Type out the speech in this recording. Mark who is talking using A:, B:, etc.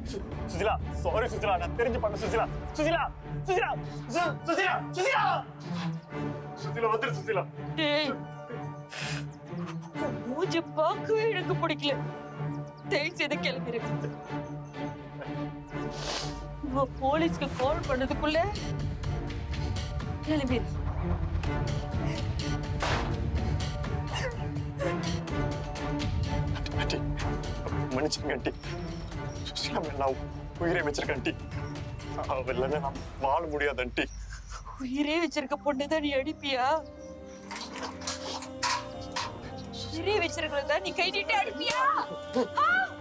A: Susheela sorry Susheela நான் தெரிஞ்சு பண்ண சுசிலா சுசிலா சுசிலா சுசிலா சுசிலா சுசிலா வந்துரு சுசிலா
B: டேய் மூஞ்சி பார்க்கவே எனக்கு பிடிக்கல தயவு செய்து கிளம்பிரு போலீஸ்க்கு கால் பண்ணதுக்குள்ள கிளம்பிரு
A: ஆண்டி மன்னிச்சுங்க ஆண்டி சுசிலா நான் உயிரை வச்சிருக்கேன் ஆண்டி அவ இல்லைன்னா நான் வாழ முடியாது ஆண்டி
B: உயிரே வச்சிருக்க பொண்ணுதான் நீ அடிப்பியா உயிரே வச்சிருக்கிறதா நீ கை நீட்டி அடிப்பியா